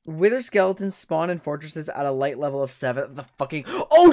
Wither skeletons spawn in fortresses at a light level of 7. The fucking. Oh